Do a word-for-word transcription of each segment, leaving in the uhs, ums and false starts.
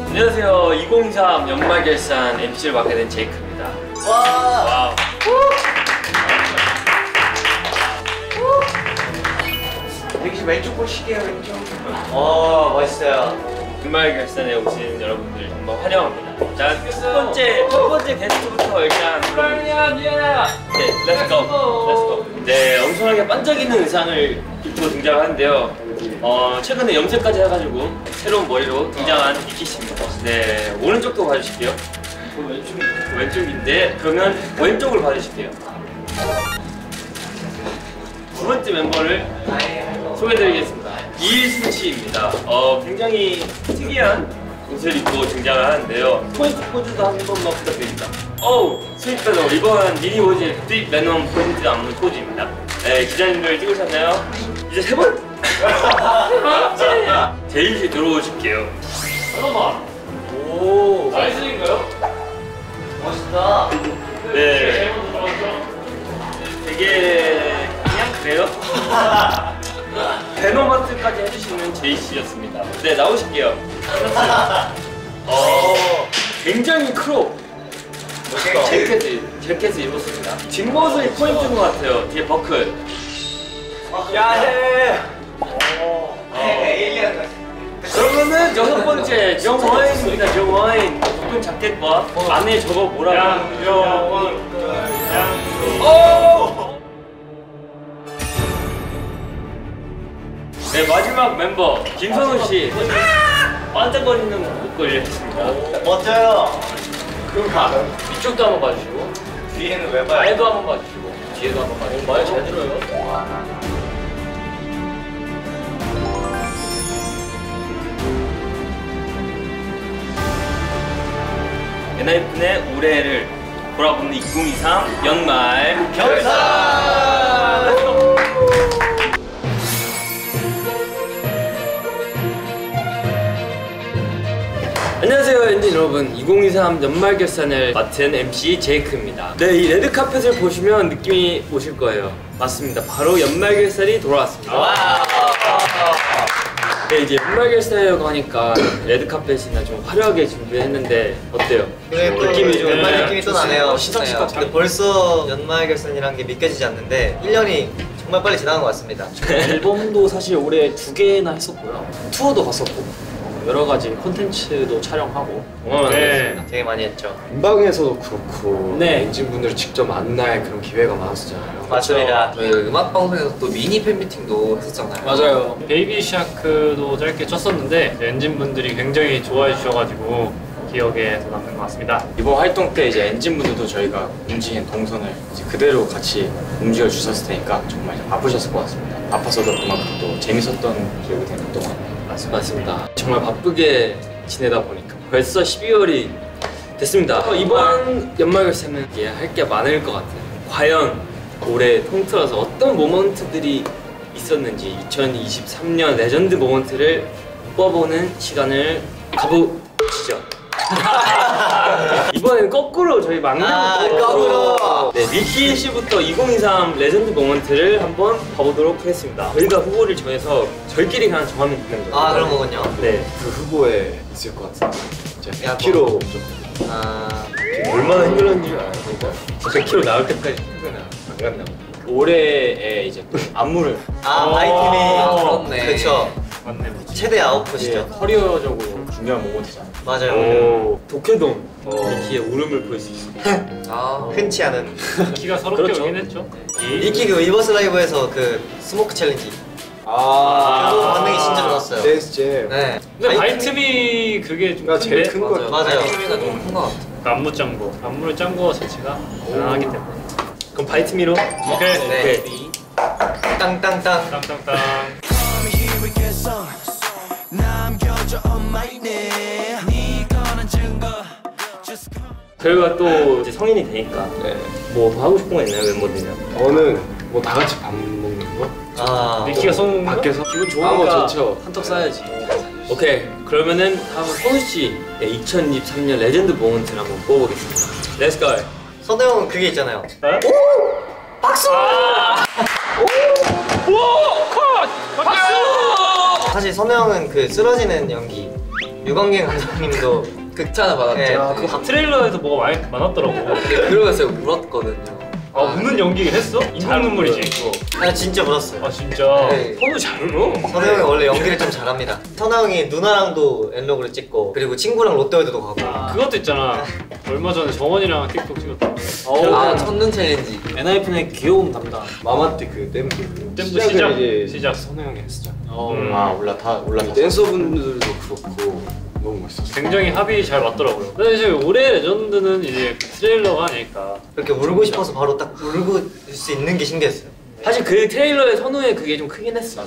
안녕하세요. 이천이십삼 연말 결산 엠씨를 맡게 된 제이크입니다. 와. 와우. 여기 왼쪽 보시게요, 왼쪽. 어, 멋있어요. 연말 결산에 오신 여러분들 정말 환영합니다. 자, 첫 번째 첫 번째 게스트부터 일단 불러주세요. 네, 렛츠고, 렛츠고. 네, 엄청나게 반짝이는 의상을 입고 등장하는데요. 어, 최근에 염색까지 해가지고 새로운 머리로 등장한 니키 씨입니다. 네, 오른쪽도 봐주실게요. 왼쪽, 왼쪽인데 그러면 왼쪽을 봐주실게요. 두 번째 멤버를 소개해드리겠습니다. 이일순 씨입니다. 어, 굉장히 특이한 옷을 입고 등장을 하는데요. 포인트 포즈도 한 번만 부탁드립니다. 어우, 스윗 배너 이번 미니 워즈 스윗 매너 포인트 안무 포즈입니다. 네, 기자님들 찍으셨나요? 이제 세 번? 세 번째! 제일 씨 들어오실게요. 잠깐만. 오, 나이스인가요? 멋있다. 네. 되게 그냥 그래요? 배너마트까지 해주시는 제이씨였습니다. 네, 나오실게요. 어, 굉장히 크롭 재킷을, 재킷을 입었습니다. 뒷모습이 포인트인 것 같아요. 뒤에 버클. 야해. 어. 그러면은 여섯 번째 정와인입니다. 정와인 좁은 자켓과 안에 저거 뭐라고? 양정원. 오! 네, 마지막 멤버 김선우 씨. 반짝거리는 목걸이를 했습니다. 멋져요. 그럼 가. 이쪽도 한번 봐주시고, 뒤에는 왜 봐요? 아래도 한번 봐주시고, 뒤에도 한번 봐주시고. 말 잘 들어요. 엔하이픈의 올해를 돌아보는 이천이십삼 연말 결산! 안녕하세요 엔진 여러분, 이천이십삼 연말 결산을 맡은 엠씨 제이크입니다. 네, 이 레드카펫을 보시면 느낌이 오실 거예요. 맞습니다, 바로 연말 결산이 돌아왔습니다. 네, 이제 연말 결산이라고 하니까 레드카펫이나 좀 화려하게 준비했는데 어때요? 네, 느낌이 좀 연말 네. 느낌이 또 나네요. 시상식과 근데 벌써 연말 결산이란 게 믿겨지지 않는데 일 년이 정말 빨리 지나간 것 같습니다. 앨범도 사실 올해 두 개나 했었고요. 투어도 갔었고 여러 가지 콘텐츠도 촬영하고 어, 네. 되게 많이 했죠. 음방에서도 그렇고 네. 엔진분들을 직접 만날 그런 기회가 많았었잖아요. 맞습니다. 저희 음악 방송에서 또 미니 팬미팅도 했었잖아요. 맞아요. 베이비 샤크도 짧게 쳤었는데 엔진 분들이 굉장히 좋아해 주셔가지고 기억에 더 남는 것 같습니다. 이번 활동 때 이제 엔진분들도 저희가 움직인 동선을 이제 그대로 같이 움직여 주셨을 테니까 정말 바쁘셨을 것 같습니다. 바빠서도 그만큼 또 재밌었던 기억이 되는 동안. 맞습니다. 정말 바쁘게 지내다 보니까 벌써 십이월이 됐습니다. 어, 이번 연말 결산은 할 게 많을 것 같아요. 과연 올해 통틀어서 어떤 모먼트들이 있었는지 이천이십삼 년 레전드 모먼트를 뽑아보는 시간을 가보시죠. 이번에는 거꾸로 저희 막내 아, 거꾸로. 네, 니키 씨부터 이천이십삼 레전드 모먼트를 한번 봐보도록 하겠습니다. 저희가 후보를 정해서 저희끼리 그냥 정하면 되는 거예요. 아, 그런 거군요. 네. 그 후보에 있을 것 같은데 이제 야, 백 킬로그램 뭐. 좀 아, 얼마나 힘들었는지 알아요. 백 킬로그램 나올 때까지 퇴근을 안 갔나 봐. 올해에 이제 또 안무를 아 바이팀이 그렇네. 그렇죠. 맞네, 맞네. 최대 아웃풋이죠. 커리어적으로 중요한 모먼트잖아요. 맞아요. 오, 독해동 니키의 울음을 볼 수 있습니다. 아, 흔치 않은. 키가 서럽게 그렇죠. 오긴 했죠. 니키 그 위버스 라이브에서 그 스모크 챌린지. 아, 그거 반응이 진짜 좋았어요. 댄스 잼. 네. 근데 바이트미 그게 좀 가 제일 큰데? 큰 거예요. 맞아요. 케미가 좀 큰 것 같아. 그 안무 짱구 안무를 짠 거 자체가 대단하기 때문에. 그럼 바이트미로? 오케이. 네. 땅땅땅. 땅땅땅. 저희가 또 이제 성인이 되니까 네. 뭐 더 하고 싶은 거 있나요, 멤버들이랑? 저는 뭐 다 같이 밥 먹는 거? 아. 니키가 손 밖에서 기분 아, 뭐 좋으니까 좋죠. 한턱 쏴야지. 오케이, 그러면은 다음은 선우 씨 이천이십삼 년 레전드 모먼트를 한번 뽑아보겠습니다. 렛츠 고! 선우 형은 그게 있잖아요. 네? 오! 박수! 아! 사실 선우 형은 그 쓰러지는 연기 유광경 감독님도 극찬을 받았죠. 네. 야, 그 트레일러에서 뭐가 많이 많았더라고. 그러면서 울었거든요. 아, 웃는 연기를 했어? 인상 눈물이지. 그거. 아 진짜 울었어요. 아, 진짜. 네. 선우 잘 울어. 선우 형이 원래 연기를 좀 잘합니다. 선우 형이 누나랑도 엔로그를 찍고 그리고 친구랑 롯데월드도 가고. 아, 그것도 있잖아. 얼마 전에 정원이랑 틱톡 찍었다. 어, 아 첫눈 챌린지. 엔하이픈의 귀여움 담당. 마마 때 그 댐프 댐프 시작. 이제 시작. 선우 형이 했었죠. 어, 음. 아 올라 다 올라. 댄서분들도 그렇고 너무 멋있었어요. 굉장히 합이 잘 맞더라고요. 근데 이제 올해 레전드는 이제 그 트레일러가 아닐까. 그렇게 울고 싶어서 바로 딱 울고 수 있는 게 신기했어요. 사실 그 트레일러의 선우의 그게 좀 크긴 했어.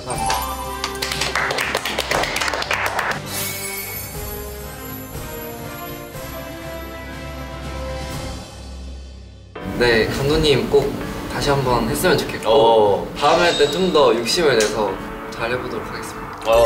네 감독님 꼭 다시 한번 했으면 좋겠고 어. 다음에 할 때 좀 더 욕심을 내서 잘 해보도록 하겠습니다. 어.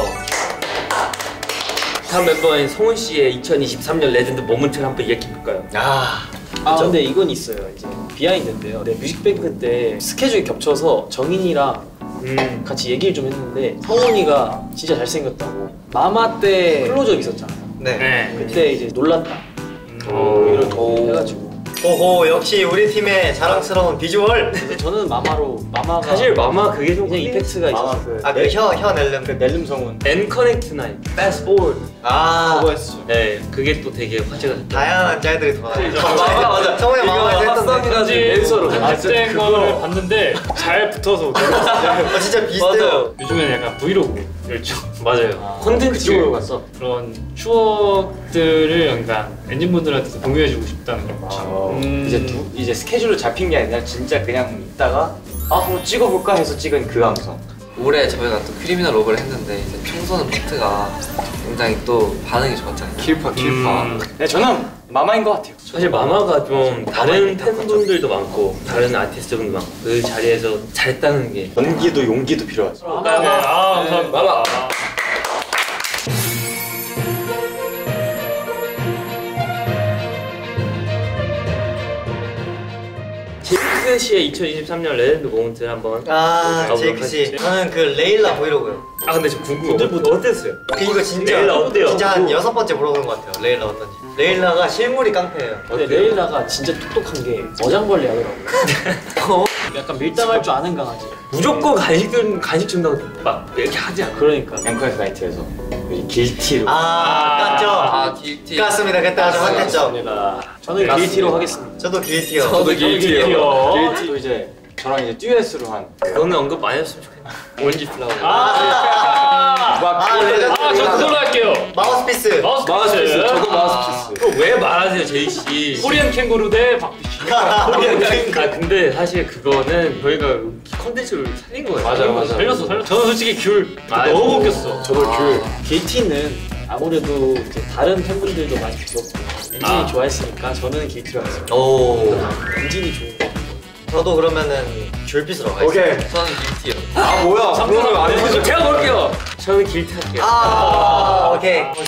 다음 멤버인 성훈 씨의 이천이십삼 년 레전드 모먼트를 한번 얘기해 볼까요? 아. 아 근데 이건 있어요. 이제 비하인드인데요. 네, 뮤직뱅크 때 스케줄이 겹쳐서 정인이랑 음. 같이 얘기를 좀 했는데 성훈이가 진짜 잘생겼다고. 마마 때 클로즈업 있었잖아요. 네. 네. 그때 이제 놀랐다. 오. 이렇게 오. 해가지고. 오호 역시 우리 팀의 자랑스러운 비주얼. 근데 저는 마마로 마마가 사실 마마 그게 좀 그냥 이펙트가 있어서. 아그혀혀 낼름. 그 넬름 성운 N 커넥트 나인 Fast Forward. 아. 그거 했었죠. 네, 그게 또 되게 화제가 됐다. 다양한 짤들이 돌아다녀요. 맞아, 맞아. 성우의 마마에서 했던데. 사진 랜서로. 편집된 거를 봤는데 잘 붙어서 놀랐어요. 어 진짜 비슷해요. 요즘에는 약간 브이로그 열정. 맞아요. 콘텐츠 쪽으로 갔어. 그런 추억들을 약간 엔진분들한테 공유해주고 싶다는 거. 음. 이제 두, 이제 스케줄로 잡힌 게 아니라 진짜 그냥 있다가 아 뭐 찍어볼까 해서 찍은 그 감성. 올해 저희가 또 크리미널 로브를 했는데 이제 청소는 파트가 굉장히 또 반응이 좋았잖아요. 킬파 킬파. 음. 네 저는 마마인 것 같아요. 사실 마마가 좀 다른 팬분들도 많고 다른 아티스트분도 많고 그 자리에서 잘했다는 게 연기도 용기도 필요하죠. 네, 아, 감사합니다. 마마. 아. 제이크 씨의 이천이십삼 년 레전드 모먼트를 한번 아 가보도록 제이크 씨. 하시죠. 저는 그 레일라 브이로그요. 아 근데 저 궁금해. 어땠어요? 그 이거 진짜 레일라 어때요? 진짜 한 여섯 번째 물어보는 것 같아요. 레일라 어떤지. 레일라가 실물이 깡패예요. 근데 레일라가 진짜 똑똑한 게 어장벌레 하더라고요. 약간 밀당할 줄 아는 강아지. 무조건 간식 좀 간식 준다고 막 이렇게 하지 않아. 그러니까. 앵커에서 나이트에서 이 길티로 아 깠죠. 아 길티. 깠습니다. 그때 아주 핫했죠. 맞습니다. 저는 길티로 하겠습니다. 저도 길티요. 저도 길티요. 길티로 이제 저랑 이제 듀엣으로 한. 그거는 언급 많이 했으면 좋겠네. 오렌지 플라워. 아, 아, 레전드. 아, 저 그걸로 할게요. 마우스피스. 마우스피스. 저도 마우스피스. 그거 왜 말하세요, 제이 씨? 코리안 캥거루 대 박비씨. 아 근데 사실 그거는 저희가 컨텐츠를 살린 거예요. 맞아, 맞아. 살렸어, 살렸어. 저는 솔직히 귤 아, 너무 웃겼어. 저도 귤. 길티는 아무래도 이제 다른 팬분들도 많이 귀엽고 엔진이 아. 좋아했으니까 저는 길티로 하겠습니다. 오. 엔진이 좋은 거. 저도 그러면은 귤빛으로 가겠습니다. 오케이. 저는 길티요. 아 뭐야? 그러면 안 해주죠. 제가 볼게요. 저는 길티 할게요. 아, 오케이. 뭐,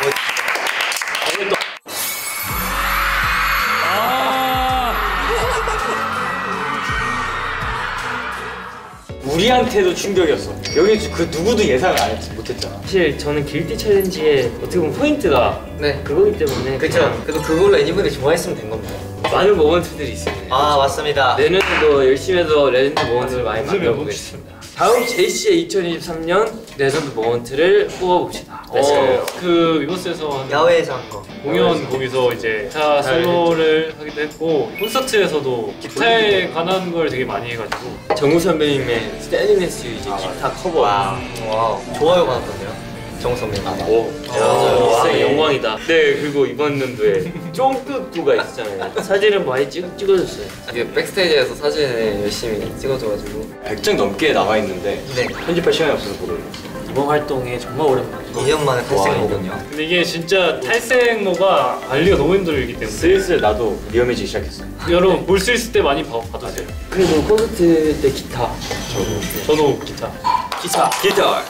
우리한테도 충격이었어. 여기 그 누구도 예상을 안 했지 못했잖아. 사실 저는 길티 챌린지의 어떻게 보면 포인트가 네. 그거기 때문에 그쵸. 그냥 그래도 그걸로 애니분들이 좋아했으면 된 겁니다. 많은 모먼트들이 있습니다. 아, 맞습니다. 내년에도 열심히 해서 레전드 모먼트를 많이 만들어보겠습니다. 다음 제이씨의 이천이십삼 년 레전드 모먼트를 뽑아봅시다. 어, 그 위버스에서 한 야외에서 한 거. 공연 거기서 이제 기타 솔로를 하기도 했고 콘서트에서도 기타에 관한 걸 되게 많이 해가지고 정우 선배님의 스탠딩 스 이제 기타 커버. 와우. 좋아요 받았던데요. 정우 선배님. 오, 와. 진짜 영광이다. 네, 그리고 이번 연도에 쫑뚜뚜가 있었잖아요. 사진을 많이 찍, 찍어줬어요. 이게 백스테이지에서 사진을 열심히 찍어줘가지고 백 장 넘게 나와 있는데 네. 편집할 시간이 없어서 못 올렸어. 이번 활동에 정말 오랜만이죠. 이 년 만에 탈색이거든요. 근데 이게 진짜 탈색모가 관리가 너무 힘들기 때문에 슬슬 나도 위험해지기 시작했어. 여러분 볼 수 있을 때 많이 봐, 봐주세요. 그리고 콘서트 때 기타. 저도 기타. 기타. 기타.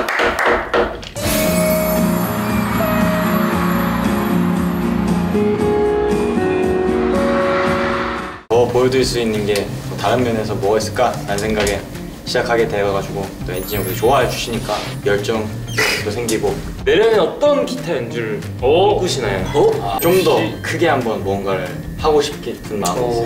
더 보여드릴 수 있는 게 다른 면에서 뭐가 있을까? 라는 생각에 시작하게 되어가지고 또 엔진이 형들 좋아해 주시니까 열정 모멘트도 생기고 내년에 어떤 기타 연주를 오. 꾸시나요? 어? 좀 더 크게 한번 뭔가를 하고 싶은 마음이 있어요.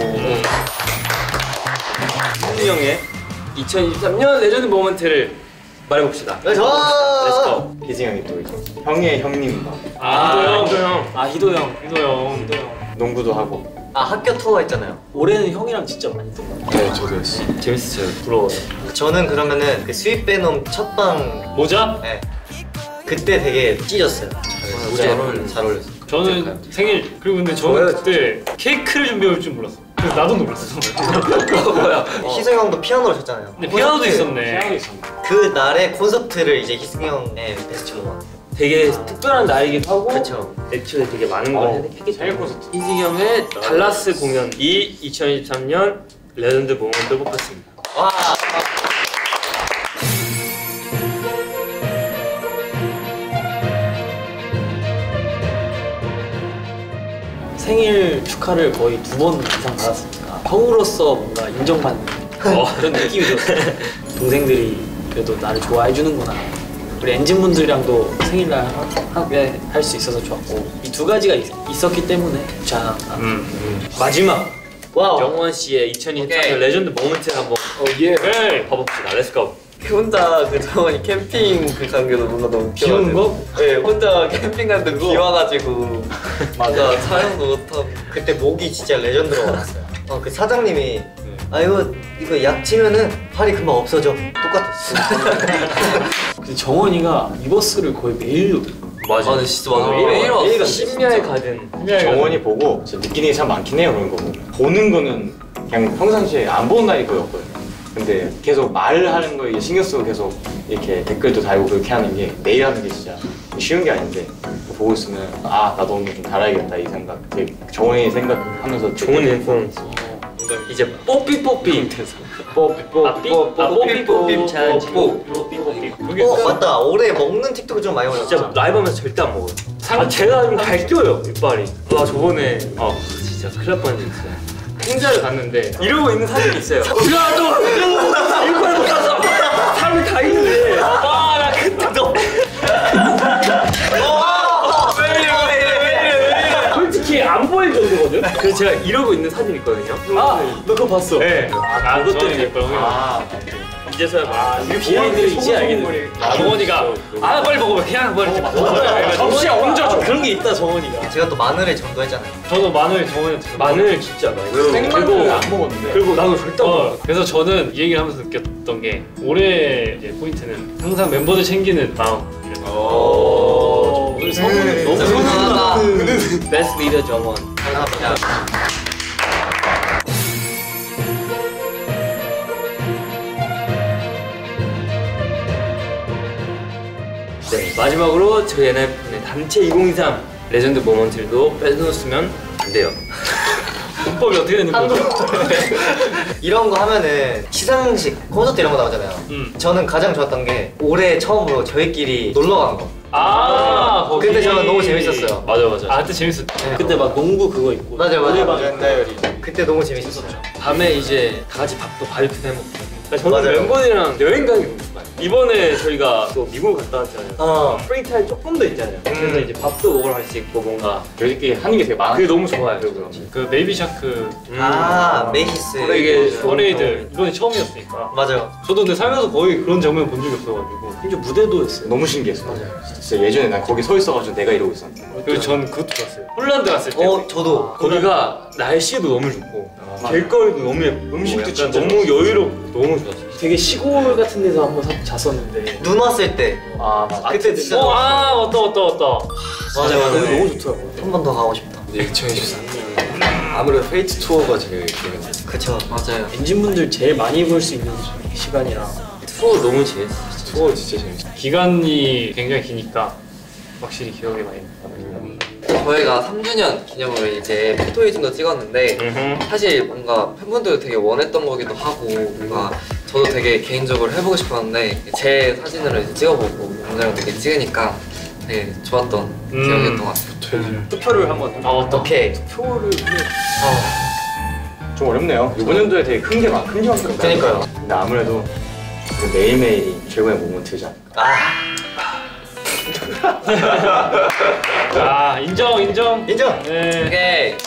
성우 형의 이천이십삼 년 레전드 모먼트를 말해봅시다. 네, 저. 렛츠고. 희승 형이 또 이제 형의 형님 막 아, 희도 형. 형. 아 희도 형. 희도 형. 희도 형. 농구도 하고. 아 학교 투어 했잖아요. 올해는 형이랑 진짜 많이 했던 것 같아요. 네, 저도 했어요. 재밌었어요. 부러워요. 저는 그러면은 그 스윗 베놈 첫방 모자? 네. 그때 되게 찢었어요. 잘 어울려. 잘 어울렸어. 저는 생일 그리고 근데 저는 그때 케이크를 준비할 줄 몰랐어. 그래서 나도 놀랐어. 뭐야? 희승 형도 피아노를 쳤잖아요. 근데 피아노도 있었네. 피아노 있었네. 그 날에 콘서트를 이제 희승 형의 베스트로 와. 되게 특별한 날이기도 하고 그렇죠. 애초에 되게 많은 걸 어, 했기 생일 때문에 콘서트. 희승이 형의 달라스 공연이 이천이십삼 년 레전드 모먼트를 뽑혔습니다. 와. 생일 축하를 거의 두 번 이상 받았으니까 형으로서 뭔가 인정받는 어, 그런 느낌이 들었어요. 동생들이 그래도 나를 좋아해 주는구나. 우리 엔진 분들이랑도 생일날 하게 할 수 있어서 좋았고 이 두 가지가 있, 있었기 때문에 좋지 않았나. 음. 마지막 와우. 정원 씨의 이천이십삼 년 오케이. 레전드 모먼트를 한번 예. 봐봅시다. 렛츠고. 혼자 그 정원이 캠핑 그 간게도 뭔가 너무 비 오는 거? 네, 혼자 캠핑 갔는데 비 와가지고 뭔가 촬영도 못하고. 그때 목이 진짜 레전드로 왔어요. 어, 그 사장님이 아 이거 이거 약 치면은 팔이 금방 없어져. 똑같았어. 근데 정원이가 이 버스를 거의 매일 맞아. 아, 근데 진짜 맞아. 어, 매일 왔어. 얘가 심야에 가든 정원이 보고 진짜 느끼는 게 참 많긴 해요. 그런 거 보면. 보는 거는 그냥 평상시에 안 보는 날이 거의 없거든요. 근데 계속 말하는 거에 신경 쓰고 계속 이렇게 댓글도 달고 그렇게 하는 게 매일 하는 게 진짜 쉬운 게 아닌데 보고 있으면 아 나도 오늘 좀 달아야겠다 이 생각. 되게 정원이 생각하면서 좋은 인플루언서. 이제 뽀삐 뽀삐. 뽀삐 뽀삐 뽀삐 뽀삐 챌린지. 그게 어 맞다. 올해 먹는 틱톡을 좀 많이 올렸죠. 진짜 라이브 하면서 절대 안 먹어요. 아 제가 좀 갈겨요 이빨이. 와 저번에 아 진짜 큰일 날 뻔했어요. 행사를 갔는데 이러고 있는 사진이 있어요. 야너 이빨 못 갔어. 사람이 다 있는데. 아나 그때 너. 솔직히 안 보일 정도거든? 그래서 제가 이러고 있는 사진이 있거든요. 아! 너 그거 봤어? 네. 아 그것도 예뻐요. 아, 이제서야 아, 이 비하인드를 이제 알게 됐네. 정원이가 아 빨리 먹어봐. 그냥 빨리 먹어봐. 접시에 얹어줘. 그런 게 있다 정원이가. 제가 또 마늘에 전도했잖아요. 저도 마늘 정원이한테 마늘 진짜 많이. 생마늘 안 먹었는데. 그리고 나도 절대 안 어, 먹어. 그래서 저는 이 얘기를 하면서 느꼈던 게 올해 이제 포인트는 항상 멤버들 챙기는 마음. 오. 우리 성우는 너무 훈훈하다. 베스트 리더 정원. 감사합니다. 네, 마지막으로 저희 엔하이픈의 단체 이천이십삼 레전드 모먼트도 빼놓으면 안 돼요. 문법이 어떻게 되는 거죠? 이런 거 하면은 시상식 콘서트 이런 거 나오잖아요. 음. 저는 가장 좋았던 게 올해 처음으로 저희끼리 놀러 간 거. 아, 거기. 근데 저는 너무 재밌었어요. 맞아 맞아. 아, 그때 재밌었. 네. 그때 막 농구 그거 있고 맞아요 맞아요. 맞아요. 젠다열이 그때 너무 재밌었죠. 밤에 이제 다 같이 밥도 바이프 해먹고. 저는 맞아요. 멤버들이랑 여행 가는 게 너무 좋아요. 이번에 저희가 또 미국을 갔다 왔잖아요. 어. 프리타임 조금 더 있잖아요. 그래서 이제 밥도 먹으러 갈 수 있고 뭔가 저희끼리 하는 게 되게 많아. 그게 너무 좋아요. 그 베이비 샤크 음. 아 메이시스. 되게 퍼레이드 이번에 처음이었으니까. 맞아요. 저도 근데 살면서 거의 그런 장면 본 적이 없어가지고. 심지어 무대도 했어요. 너무 신기했어. 맞아요. 진짜 예전에 난 거기 서 있어가지고 내가 이러고 있었는데. 그리고 전 그것도 좋았어요. 홀란드 갔을 때. 어 저도. 거기가 날씨도 너무 좋고 길거리도 너무 예쁘고 음식도 약간 진짜 너무 여유롭고 너무 좋았어요. 되게 시골 같은 데서 한번 사- 잤었는데 눈 왔을 때. 아 맞아. 그때 진짜. 어, 아, 왔다, 왔다, 왔다. 맞아 맞아. 거기 너무 좋더라고요. 한 번 더 가고 싶다. 이천이십삼 년 아무래도 페이트 투어가 제일 기억에 나요. 그쵸. 맞아요. 엔진분들 제일 많이 볼 수 있는 시간이라 투어 너무 재밌어. 투어 진짜 재밌어. 기간이 굉장히 기니까 확실히 기억에 많이 남습니다. 저희가 삼 주년 기념으로 이제 포토이즘도 찍었는데 사실 뭔가 팬분들도 되게 원했던 거기도 하고 뭔가 저도 되게 개인적으로 해보고 싶었는데 제 사진으로 이제 찍어보고 영상을 되게 찍으니까 되게 좋았던 음. 기억이었던 것 같아요. 투표를 한번. 아, 왔다. 오케이. 투표를 좀 어렵네요. 이번 연도에 되게 큰 게 많, 큰 게 많거든요. 그러니까요. 근데 아무래도 그 매일매일이 최고의 모먼트지 않을까. 아. 아 인정 인정. 인정. 네. 오케이.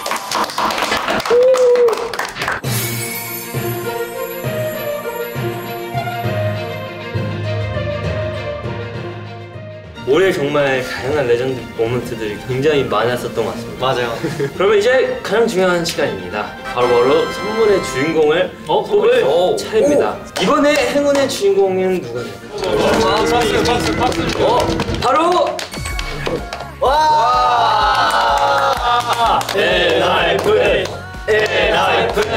올해 정말 다양한 레전드 모먼트들이 굉장히 많았었던 것 같습니다. 맞아요. 그러면 이제 가장 중요한 시간입니다. 바로바로 선물의 주인공을 어, 뽑을 오. 차례입니다. 이번에 행운의 주인공은 누구일까요? 박수 박수 박수. 어, 바로 와! 엔하이픈 엔하이픈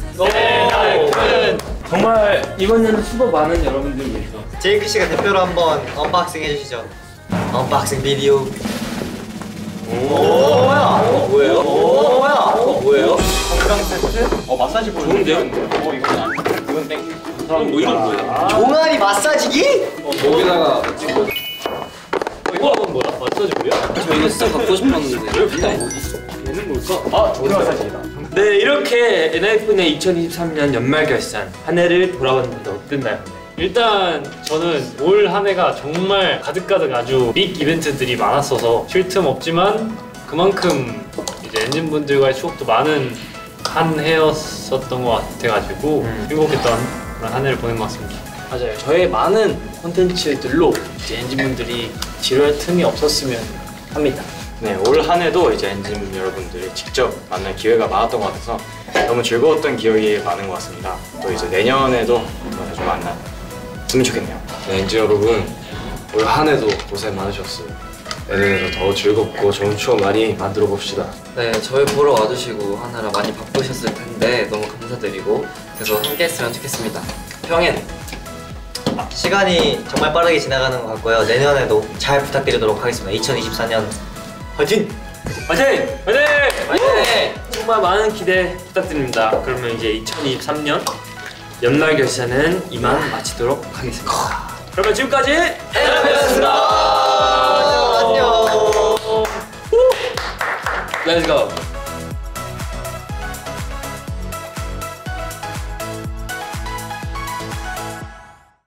엔하이픈. 정말 이번에는 수고 많은 여러분들 위해서 제이크 씨가 대표로 한번 언박싱 해주시죠. 언박싱 비디오. 오, 뭐야? 어, 뭐예요? 오, 뭐야? 어, 뭐예요? 건강 세트? 어 마사지 볼. 좋은데요? 어 이건 안. 이건 땡. 그럼 뭐 이건 뭐예요? 종아리 마사지기? 여기다가 이거 뭐야? 마사지고요? 저 이거 진짜 갖고 싶었는데. 얘는 뭘까? 아 좋은 마사지다. 네, 이렇게 엔하이픈의 이천이십삼 년 연말 결산 한 해를 돌아봤는데 어땠나요? 일단 저는 올 한 해가 정말 가득가득 아주 빅 이벤트들이 많았어서 쉴 틈 없지만 그만큼 이제 엔진분들과의 추억도 많은 한 해였었던 것 같아가지고 행복했던 그런 한 해를 보낸 것 같습니다. 맞아요. 저의 많은 콘텐츠들로 이제 엔진분들이 지루할 틈이 없었으면 합니다. 네, 올 한 해도 이제 엔진 여러분들이 직접 만날 기회가 많았던 것 같아서 너무 즐거웠던 기억이 많은 것 같습니다. 또 이제 내년에도 더 자주 만났으면 좋겠네요. 네, 엔지 여러분 올 한 해도 고생 많으셨어요. 내년에도 더 즐겁고 좋은 추억 많이 만들어 봅시다. 네, 저희 보러 와주시고 하느라 많이 바쁘셨을 텐데 너무 감사드리고 계속 함께 했으면 좋겠습니다. 평엔! 시간이 정말 빠르게 지나가는 것 같고요. 내년에도 잘 부탁드리도록 하겠습니다. 이천이십사 년 화이팅! 화이팅! 화이팅! 화이팅! 정말 많은 기대 부탁드립니다. 그러면 이제 이천이십삼 년 연말 결산은 이만 마치도록 하겠습니다. 그러면 지금까지 엔하이픈이었습니다. 안녕. Let's go.